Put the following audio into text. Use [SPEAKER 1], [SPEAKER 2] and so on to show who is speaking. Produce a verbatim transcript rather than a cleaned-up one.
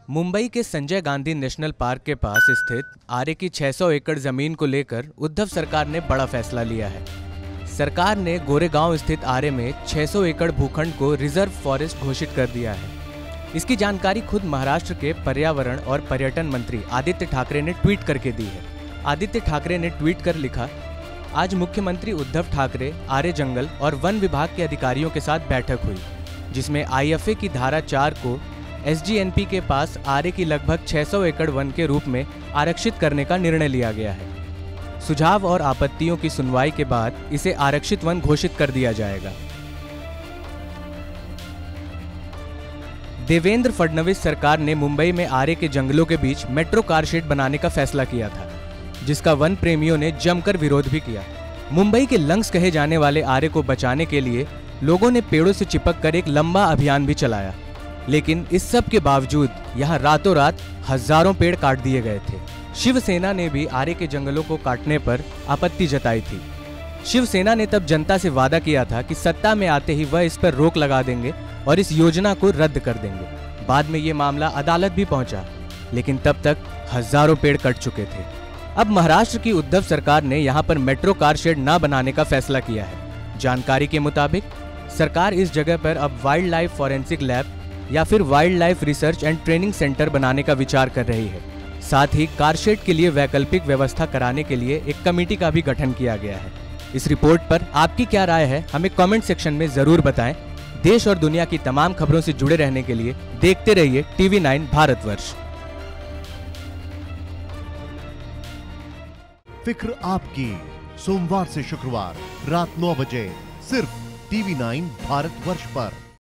[SPEAKER 1] मुंबई के Sanjay Gandhi national park के पास स्थित आरे की छह सौ एकड़ जमीन को लेकर उद्धव सरकार ने बड़ा फैसला लिया है। सरकार ने गोरेगांव स्थित आरे में छह सौ एकड़ भूखंड को रिजर्व फॉरेस्ट घोषित कर दिया है। इसकी जानकारी खुद महाराष्ट्र के पर्यावरण और पर्यटन मंत्री आदित्य ठाकरे ने ट्वीट करके दी है। आदित्य ठाकरे ने ट्वीट कर लिखा, आज मुख्यमंत्री उद्धव ठाकरे आरे जंगल और वन विभाग के अधिकारियों के साथ बैठक हुई, जिसमें आई एफ ए की धारा चार को एस जी एन पी के पास आरे की लगभग छह सौ एकड़ वन के रूप में आरक्षित करने का निर्णय लिया गया है। सुझाव और आपत्तियों की सुनवाई के बाद इसे आरक्षित वन घोषित कर दिया जाएगा। देवेंद्र फडणवीस सरकार ने मुंबई में आरे के जंगलों के बीच मेट्रो कार शेड बनाने का फैसला किया था, जिसका वन प्रेमियों ने जमकर विरोध भी किया। मुंबई के लंग्स कहे जाने वाले आरे को बचाने के लिए लोगों ने पेड़ों से चिपक कर एक लंबा अभियान भी चलाया, लेकिन इस सब के बावजूद यहां रातों रात हजारों पेड़ काट दिए गए थे। शिवसेना ने भी आरे के जंगलों को काटने पर आपत्ति जताई थी। शिवसेना ने तब जनता से वादा किया था कि सत्ता में आते ही वह इस पर रोक लगा देंगे और इस योजना को रद्द कर देंगे। बाद में ये मामला अदालत भी पहुंचा, लेकिन तब तक हजारों पेड़ कट चुके थे। अब महाराष्ट्र की उद्धव सरकार ने यहां पर मेट्रो कार शेड न बनाने का फैसला किया है। जानकारी के मुताबिक सरकार इस जगह पर अब वाइल्ड लाइफ फॉरेंसिक लैब या फिर wildlife research and training centre बनाने का विचार कर रही है। साथ ही कारशेड के लिए वैकल्पिक व्यवस्था कराने के लिए एक कमेटी का भी गठन किया गया है। इस रिपोर्ट पर आपकी क्या राय है, हमें कमेंट सेक्शन में जरूर बताएं। देश और दुनिया की तमाम खबरों से जुड़े रहने के लिए देखते रहिए टीवी नाइन भारतवर्ष।
[SPEAKER 2] फिक्र आपकी, सोमवार से शुक्रवार रात नौ बजे सिर्फ टीवी नाइन भारतवर्ष पर।